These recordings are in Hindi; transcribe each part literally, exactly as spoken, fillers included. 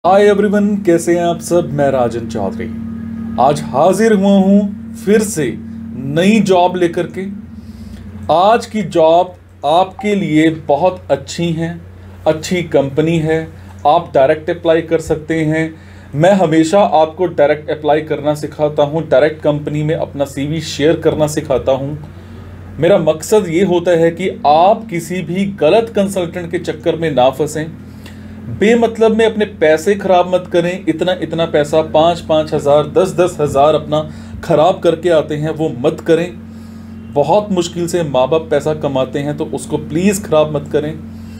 हाय एवरीवन, कैसे हैं आप सब। मैं राजन चौधरी आज हाजिर हुआ हूं फिर से नई जॉब लेकर के। आज की जॉब आपके लिए बहुत अच्छी है, अच्छी कंपनी है, आप डायरेक्ट अप्लाई कर सकते हैं। मैं हमेशा आपको डायरेक्ट अप्लाई करना सिखाता हूं, डायरेक्ट कंपनी में अपना सीवी शेयर करना सिखाता हूं। मेरा मकसद ये होता है कि आप किसी भी गलत कंसल्टेंट के चक्कर में ना फंसें, बेमतलब में अपने पैसे खराब मत करें। इतना इतना पैसा पाँच पाँच हज़ार दस दस हज़ार अपना खराब करके आते हैं, वो मत करें। बहुत मुश्किल से माँ बाप पैसा कमाते हैं, तो उसको प्लीज़ खराब मत करें।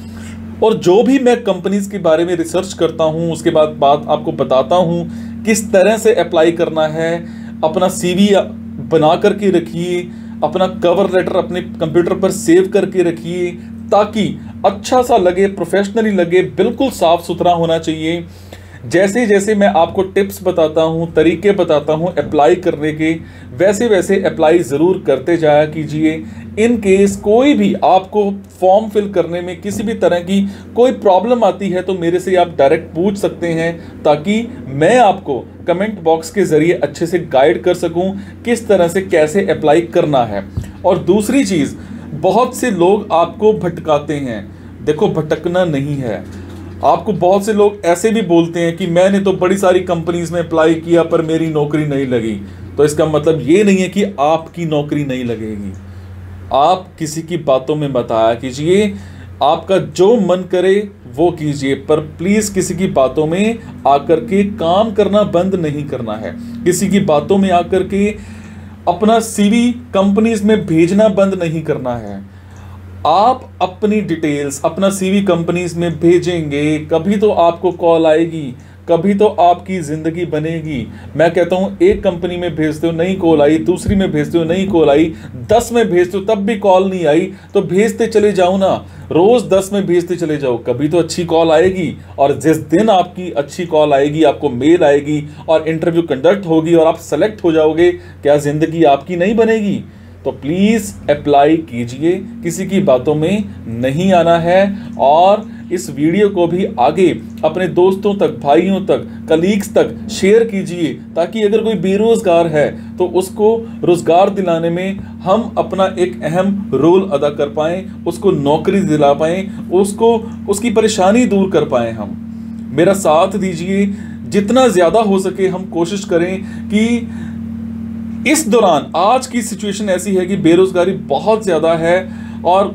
और जो भी मैं कंपनीज के बारे में रिसर्च करता हूँ, उसके बाद बात आपको बताता हूँ किस तरह से अप्लाई करना है। अपना सीवी बना करके रखिए, अपना कवर लेटर अपने कंप्यूटर पर सेव करके रखिए, ताकि अच्छा सा लगे, प्रोफेशनली लगे, बिल्कुल साफ सुथरा होना चाहिए। जैसे जैसे मैं आपको टिप्स बताता हूँ, तरीके बताता हूँ अप्लाई करने के, वैसे वैसे अप्लाई ज़रूर करते जाया कीजिए। इन केस कोई भी आपको फॉर्म फिल करने में किसी भी तरह की कोई प्रॉब्लम आती है, तो मेरे से आप डायरेक्ट पूछ सकते हैं, ताकि मैं आपको कमेंट बॉक्स के ज़रिए अच्छे से गाइड कर सकूँ किस तरह से कैसे अप्लाई करना है। और दूसरी चीज़, बहुत से लोग आपको भटकाते हैं। देखो, भटकना नहीं है। आपको बहुत से लोग ऐसे भी बोलते हैं कि मैंने तो बड़ी सारी कंपनीज में अप्लाई किया पर मेरी नौकरी नहीं लगी। तो इसका मतलब ये नहीं है कि आपकी नौकरी नहीं लगेगी। आप किसी की बातों में मत आया कीजिए, आपका जो मन करे वो कीजिए, पर प्लीज़ किसी की बातों में आकर के काम करना बंद नहीं करना है। किसी की बातों में आकर के अपना सीवी कंपनीज में भेजना बंद नहीं करना है। आप अपनी डिटेल्स अपना सीवी कंपनीज में भेजेंगे, कभी तो आपको कॉल आएगी, कभी तो आपकी ज़िंदगी बनेगी। मैं कहता हूँ, एक कंपनी में भेजते हो नहीं कॉल आई, दूसरी में भेजते हो नहीं कॉल आई, दस में भेजते हो तब भी कॉल नहीं आई, तो भेजते चले जाओ ना। रोज़ दस में भेजते चले जाओ, कभी तो अच्छी कॉल आएगी। और जिस दिन आपकी अच्छी कॉल आएगी, आपको मेल आएगी और इंटरव्यू कंडक्ट होगी और आप सेलेक्ट हो जाओगे, क्या ज़िंदगी आपकी नहीं बनेगी? तो प्लीज़ अप्लाई कीजिए, किसी की बातों में नहीं आना है। और इस वीडियो को भी आगे अपने दोस्तों तक, भाइयों तक, कलीग्स तक शेयर कीजिए, ताकि अगर कोई बेरोजगार है तो उसको रोजगार दिलाने में हम अपना एक अहम रोल अदा कर पाएँ, उसको नौकरी दिला पाएँ, उसको उसकी परेशानी दूर कर पाएँ। हम मेरा साथ दीजिए, जितना ज़्यादा हो सके हम कोशिश करें कि इस दौरान, आज की सिचुएशन ऐसी है कि बेरोजगारी बहुत ज़्यादा है, और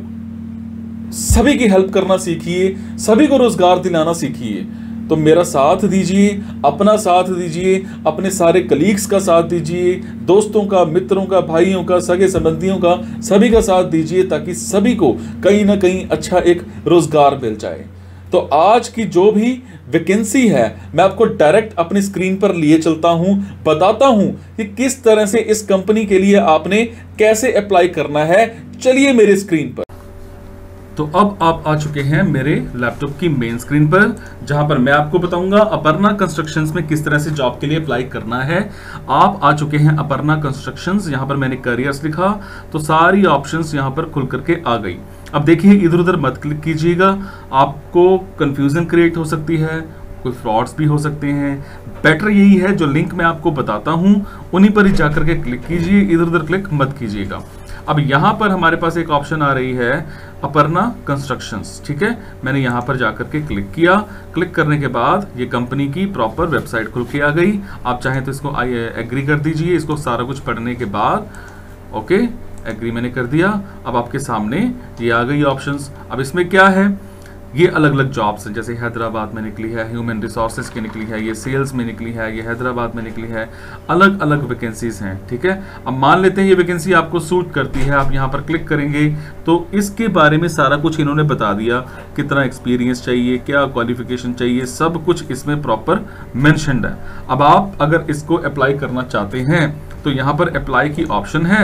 सभी की हेल्प करना सीखिए, सभी को रोजगार दिलाना सीखिए। तो मेरा साथ दीजिए, अपना साथ दीजिए, अपने सारे कलीग्स का साथ दीजिए, दोस्तों का, मित्रों का, भाइयों का, सगे संबंधियों का, सभी का साथ दीजिए, ताकि सभी को कहीं ना कहीं अच्छा एक रोजगार मिल जाए। तो आज की जो भी वैकेंसी है, मैं आपको डायरेक्ट अपनी स्क्रीन पर लिए चलता हूं, बताता हूं कि किस तरह से इस कंपनी के लिए आपने कैसे अप्लाई करना है। चलिए मेरे स्क्रीन पर। तो अब आप आ चुके हैं मेरे लैपटॉप की मेन स्क्रीन पर, जहां पर मैं आपको बताऊंगा अपर्णा कंस्ट्रक्शंस में किस तरह से जॉब के लिए अप्लाई करना है। आप आ चुके हैं अपर्णा कंस्ट्रक्शंस, यहां पर मैंने करियर्स लिखा, तो सारी ऑप्शंस यहां पर खुल करके आ गई। अब देखिए, इधर उधर मत क्लिक कीजिएगा, आपको कंफ्यूजन क्रिएट हो सकती है, कोई फ्रॉड्स भी हो सकते हैं। बेटर यही है, जो लिंक मैं आपको बताता हूं उन्हीं पर ही जाकर के क्लिक कीजिए, इधर उधर क्लिक मत कीजिएगा। अब यहाँ पर हमारे पास एक ऑप्शन आ रही है अपर्णा कंस्ट्रक्शंस, ठीक है। मैंने यहाँ पर जाकर के क्लिक किया। क्लिक करने के बाद ये कंपनी की प्रॉपर वेबसाइट खुल के आ गई। आप चाहें तो इसको एग्री कर दीजिए। इसको सारा कुछ पढ़ने के बाद ओके एग्री मैंने कर दिया। अब आपके सामने ये आ गई ऑप्शंस। अब इसमें क्या है, ये अलग अलग जॉब्स हैं, जैसे हैदराबाद में निकली है, ह्यूमन रिसोर्सेज की निकली है, ये सेल्स में निकली है, ये हैदराबाद में निकली है, अलग अलग वैकेंसीज हैं, ठीक है। अब मान लेते हैं ये वैकेंसी आपको सूट करती है, आप यहाँ पर क्लिक करेंगे तो इसके बारे में सारा कुछ इन्होंने बता दिया, कितना एक्सपीरियंस चाहिए, क्या क्वालिफिकेशन चाहिए, सब कुछ इसमें प्रॉपर मेंशन्ड है। अब आप अगर इसको अप्लाई करना चाहते हैं तो यहाँ पर अप्लाई की ऑप्शन है,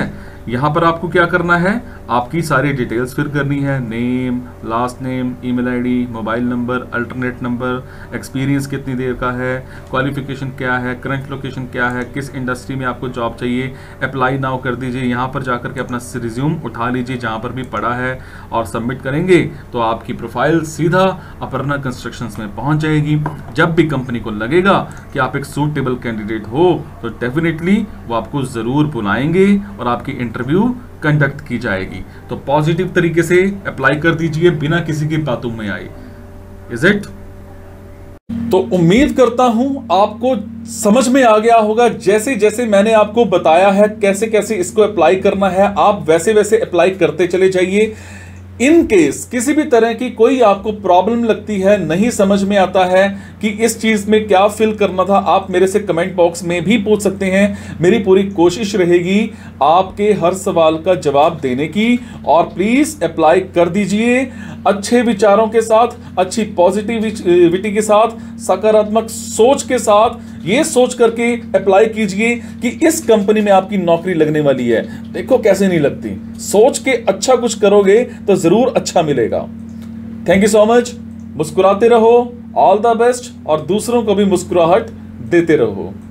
यहाँ पर आपको क्या करना है, आपकी सारी डिटेल्स फिल करनी है, name, last name, email ID, mobile number, alternate number, experience कितनी देर का है, क्वालिफिकेशन क्या है, करंट लोकेशन क्या है, किस इंडस्ट्री में आपको जॉब चाहिए, अप्लाई नाउ कर दीजिए। यहाँ पर जाकर के अपना रिज्यूम उठा लीजिए जहाँ पर भी पड़ा है और सबमिट करेंगे तो आपकी प्रोफाइल सीधा अपर्णा कंस्ट्रक्शंस में पहुँच जाएगी। जब भी कंपनी को लगेगा कि आप एक सूटेबल कैंडिडेट हो तो डेफिनेटली वो आपको ज़रूर बुलाएंगे और आपकी इंटरव्यू कंडक्ट की जाएगी। तो पॉजिटिव तरीके से अप्लाई कर दीजिए बिना किसी की बातों में आए। Is it? तो उम्मीद करता हूं आपको समझ में आ गया होगा। जैसे जैसे मैंने आपको बताया है कैसे कैसे इसको अप्लाई करना है, आप वैसे वैसे अप्लाई करते चले जाइए। इन केस किसी भी तरह की कोई आपको प्रॉब्लम लगती है, नहीं समझ में आता है कि इस चीज में क्या फिल करना था, आप मेरे से कमेंट बॉक्स में भी पूछ सकते हैं। मेरी पूरी कोशिश रहेगी आपके हर सवाल का जवाब देने की। और प्लीज अप्लाई कर दीजिए अच्छे विचारों के साथ, अच्छी पॉजिटिविटी के साथ, सकारात्मक सोच के साथ। ये सोच करके अप्लाई कीजिए कि इस कंपनी में आपकी नौकरी लगने वाली है। देखो कैसे नहीं लगती, सोच के अच्छा कुछ करोगे तो जरूर अच्छा मिलेगा। Thank you so much. मुस्कुराते रहो, ऑल द बेस्ट, और दूसरों को भी मुस्कुराहट देते रहो।